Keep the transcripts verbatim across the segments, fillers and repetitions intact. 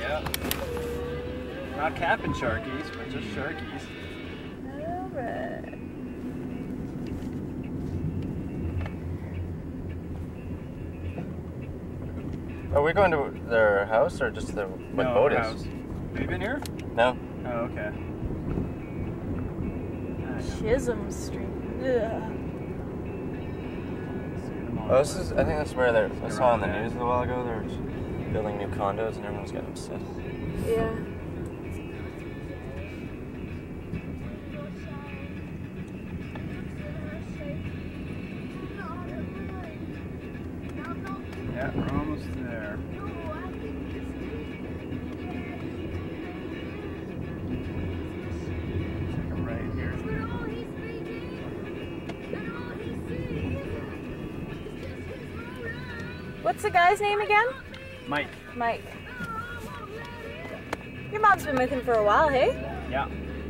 Yeah. Not capping sharkies, but just sharkies. Alright. Are we going to their house or just the what no, boat house. is? Have you been here? No. Oh, okay. Chisholm Street. Ugh. Oh, this is. I think that's where they're. I saw on the news a while ago. They're building new condos and everyone's getting upset. Yeah. Yeah, we're almost there. Take a right here. What's the guy's name again? Mike. Mike. Your mom's been with him for a while, hey? Yeah.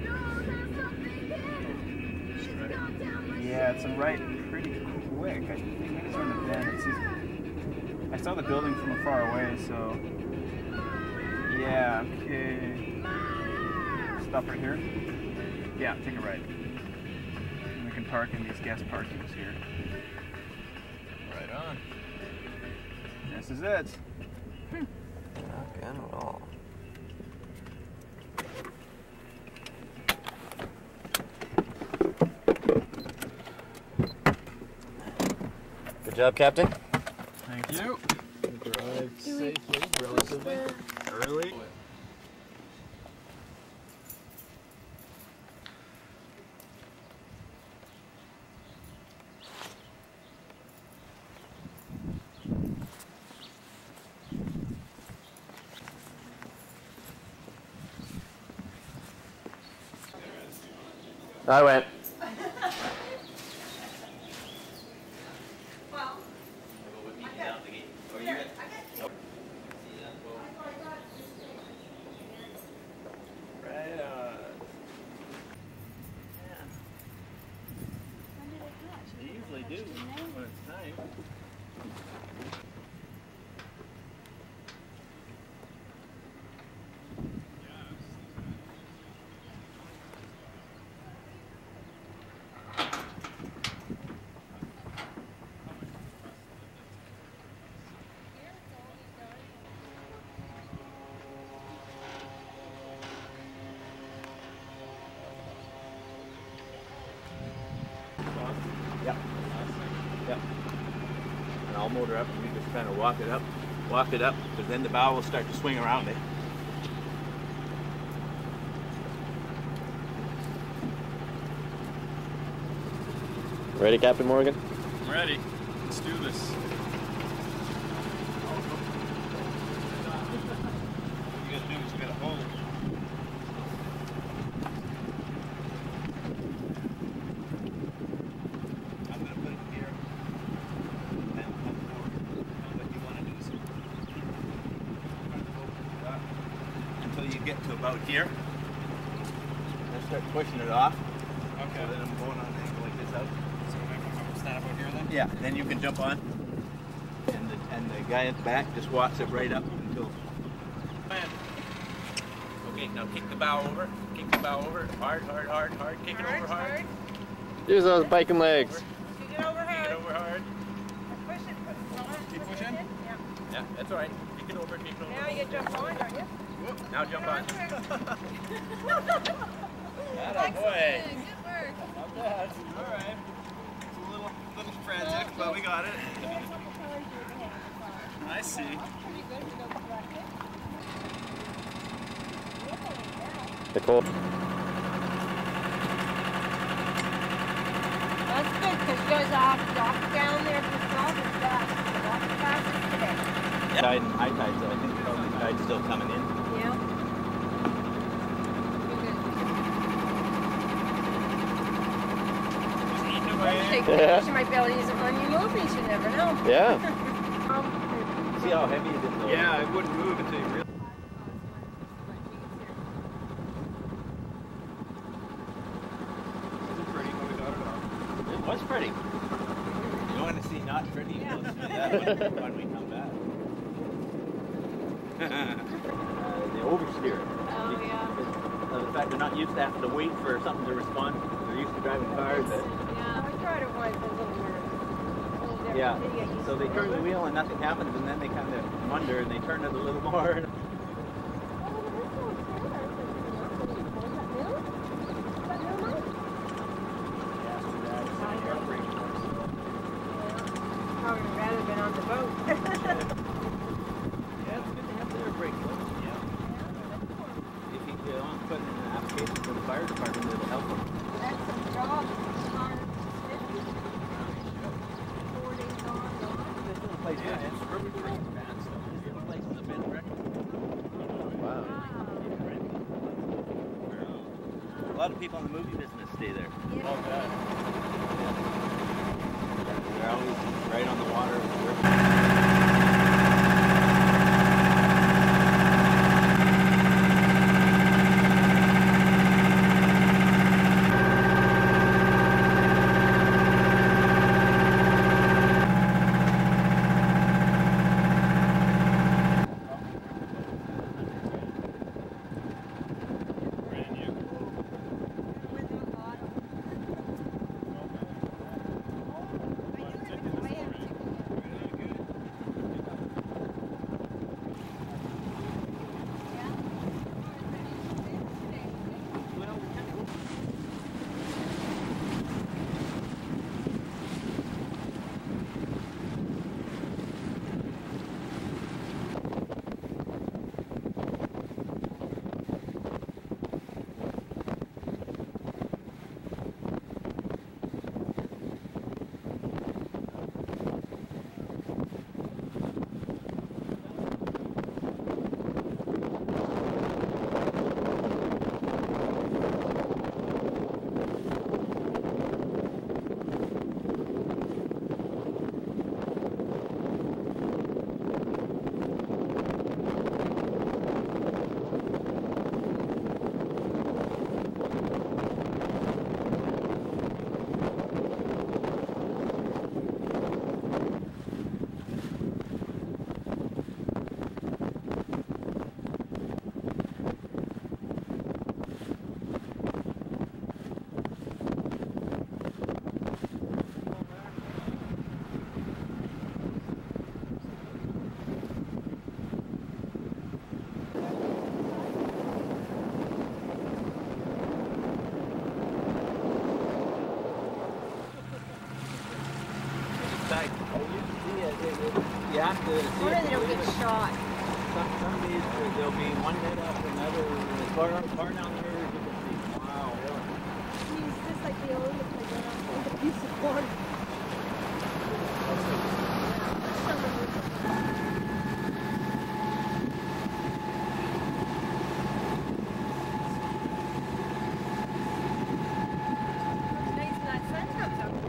Yeah, it's a right pretty quick. I think maybe it's on the bend. It's just, I saw the building from afar away, so yeah, okay. Stop right here. Yeah, take a right. And we can park in these guest parkings here. Right on. This is it. Not again at all. Good job, Captain. Thank you. Drive safely, relatively early. I went. Right on. They usually do when it's time. Yep. Yep. And I'll motor up and you just kind of walk it up, walk it up, because then the bow will start to swing around it. Ready, Captain Morgan? I'm ready. Let's do this. What you gotta do is you gotta hold. I'm gonna put it here and come forward. And what you wanna do is until you get to about here. And start pushing it off. Okay. So then I'm going on an angle like this out. So I'm gonna stand up out here then? Yeah, then you can jump on. And the, and the guy at the back just walks it right up until. Okay, now kick the bow over. Kick the bow over. Hard, hard, hard, hard. Kick it over hard. Use those biking legs. Kick it over Kick hard. it over hard. Push it. Keep pushing? Yeah. Yeah, that's all right. Kick it over, kick it over. Now you jump on, don't you? Now jump on. Atta boy. Good work. Not bad. All right. It's a little, little frantic, but we got it. I see. Nicole. That's good, because you guys have to walk down there for salt and fast. Walk fast today. Tide and high tide, so I think probably tide's still coming in. Yeah. Yeah. She might be able to use it when you move, you should never know. Yeah. See how heavy it is? Though? Yeah, it wouldn't move until you really. Was it pretty when we got it off? It was pretty. You want to see not pretty? Yeah. We'll see that when, when we come back. Uh, oversteer. Oh, yeah. Because of the fact they're not used to having to wait for something to respond. They're used to driving cars. That, Yeah, I tried it once. It was a little nervous. A little different. yeah. Did you get used So to they it? turn the wheel and nothing happens, and then they kind of wonder and they turn it a little more. Probably rather been on the boat. Yeah, it's good to have their brake. Yeah. If you uh, want to put in an application for the fire department, it'll help them. That's a job. Four days on, on. This little place, yeah, it's really great. This little place is a bit wrecked. Wow. A lot of people in the movie business stay there. Yeah. Oh, God. They're always right on the water. Like, you have to see What it if they to don't believe get it. shot? Some, some days there- there'll be one head up, another far, far down the river. You can see. Wow. He's just like the Olympic playground with a piece of water. Nice when that sun comes up.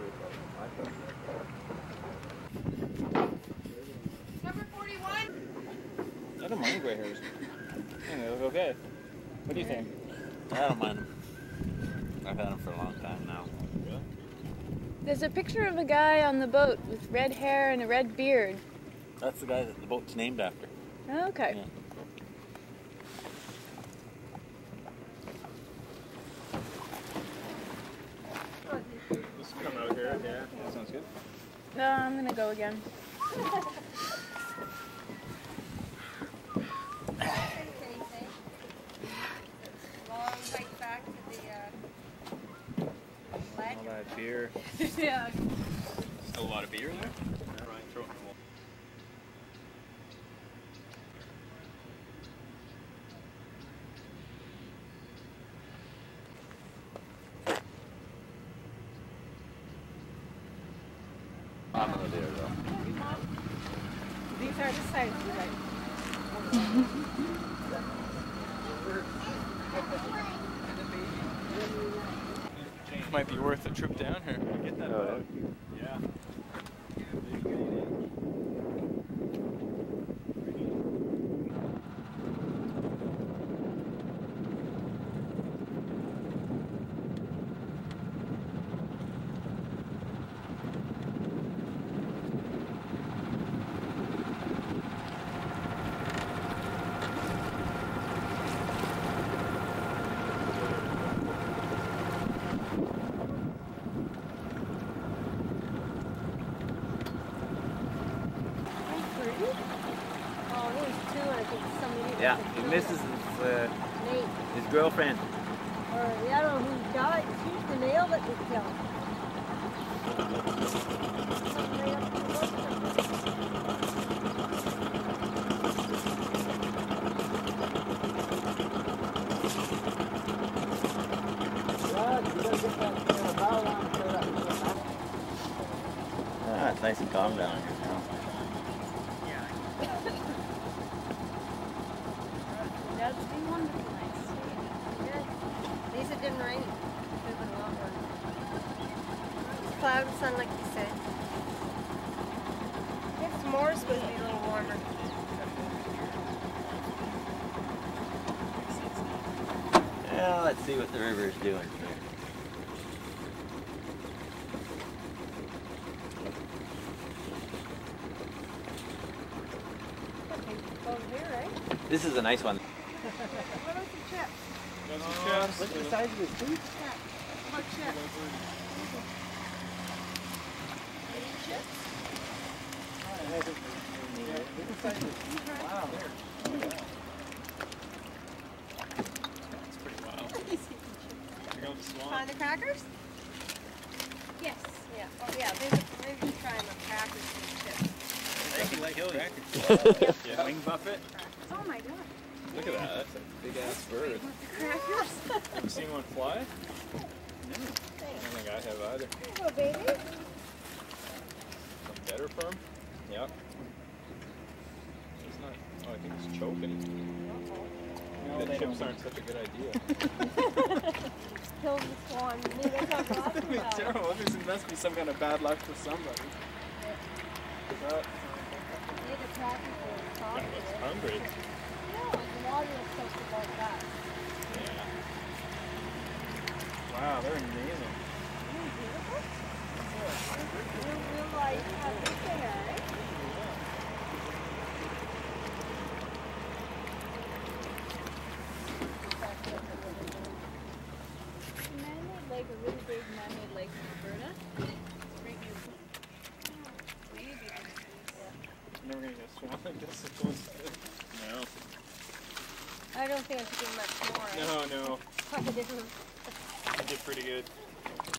Number forty-one. I don't mind gray hairs. I think they look okay. What do you think? I don't mind them. I've had them for a long time now. Really? There's a picture of a guy on the boat with red hair and a red beard. That's the guy that the boat's named after. Oh, okay. Yeah. Let's come out here. Yeah, that sounds good. Uh, I'm gonna go again. Long hike back to the uh, ledge. All that beer. Yeah. Still a lot of beer there? Yeah, Ryan, throw it in the wall. I'm gonna do it though. These are the size you like. Might be worth a trip down here. Get that Oh, out. Yeah. Oh, there's two, I think somebody. Yeah, and this is his, uh, Nate. his girlfriend. Or I don't know who died. She's the nail that was killed. Somebody up in the Ah, it's nice and calm down here now. That's been wonderful. Nice. Good. At least it didn't rain. It could have been a lot worse. It's cloud and sun, like you said. It's tomorrow's supposed to be a little warmer. Yeah, let's see what the river's doing here. Okay, over here, right? This is a nice one. What else is chips? Look at the size of his feet. What chips? Any chips? Wow. That's pretty wild. Check out the swan. Find the crackers? Yes. Yeah. Oh, yeah. Maybe, maybe just try them crackers and chips. Thank you, like crackers. Yeah, wing buffet. Oh my god. Look at that. That's a big ass bird. Crackers? Ever seen one fly? No. I don't think I have either. There you go, baby. Some better firm? Yep. It's not. Oh, I think it's choking. Uh-oh. Maybe the chips aren't such a good idea. Kill the swan. Maybe that's not That'd talking be about. terrible. This must be some kind of bad luck for somebody. Is that? Maybe the crackers are That soft. looks hungry. No, the water is supposed to go like that. Yeah. Wow, they're amazing. Isn't it beautiful? Real, real life happy there, right? Man-made lake, a really big man-made lake in Alberta. It's great news. Maybe. I'm never gonna get a swan like this. It feels good. No. I don't think I should give much more. No, no. I didn't. I did pretty good.